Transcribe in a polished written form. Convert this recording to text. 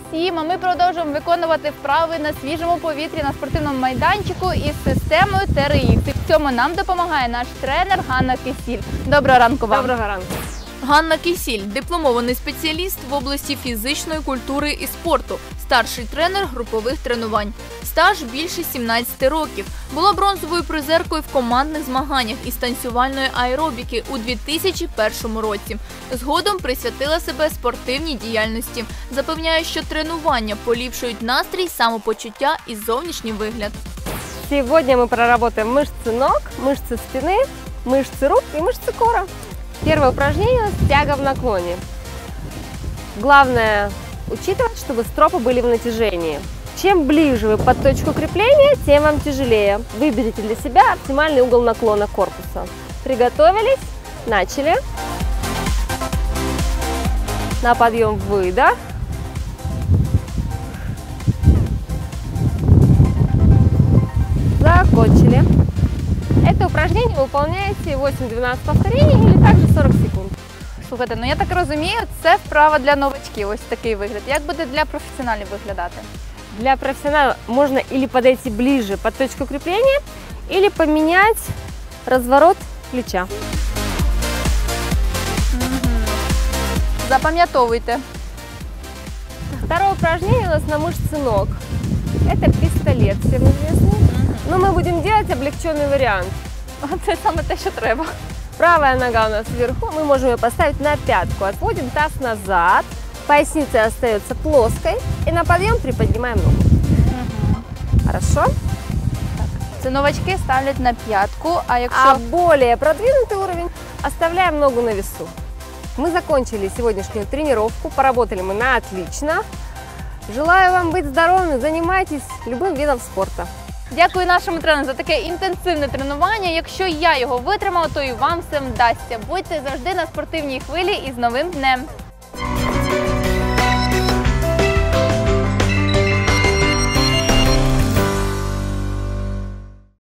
всім! А ми продовжуємо виконувати вправи на свіжому повітрі на спортивному майданчику із системою TRX. І в цьому нам допомагає наш тренер Ганна Кисіль. Доброго ранку вам! Доброго ранку! Ганна Кисіль – дипломований спеціаліст в області фізичної культури і спорту, старший тренер групових тренувань. Стаж більше 17 років. Була бронзовою призеркою в командних змаганнях із танцювальної аеробіки у 2001 році. Згодом присвятила себе спортивній діяльності. Запевняє, що тренування поліпшують настрій, самопочуття і зовнішній вигляд. Сегодня мы проработаем мышцы ног, мышцы спины, мышцы рук и мышцы кора. Первое упражнение – тяга в наклоне. Главное учитывать, чтобы стропы были в натяжении. Чем ближе вы под точку крепления, тем вам тяжелее. Выберите для себя оптимальный угол наклона корпуса. Приготовились? Начали. На подъем выдох. Закончили. Это упражнение вы выполняете 8-12 повторений или также 40 секунд. Слухайте, ну я так розумію, це вправа для новачків, ось такий вигляд. Як буде для професіоналів виглядати? Для профессионала можно или подойти ближе под точку крепления, или поменять разворот плеча. Запам'ятовуйте. Второе упражнение у нас на мышцы ног. Это пистолет, всем известный. Но мы будем делать облегченный вариант. Це саме те, що треба. Правая нога у нас вверху, мы можем ее поставить на пятку. Отводим таз назад, поясница остается плоской. И на подъем приподнимаем ногу. Хорошо? Це новачки ставлять на п'ятку, а якщо... А более продвинутый уровень оставляем ногу на весу. Мы закончили сегодняшнюю тренировку, поработали мы на отлично. Желаю вам быть здоровыми, занимайтесь любым видом спорта. Дякую нашому тренеру за таке інтенсивне тренування. Якщо я його витримала, то і вам все вдасться. Будьте завжди на спортивній хвилі і з новим днем!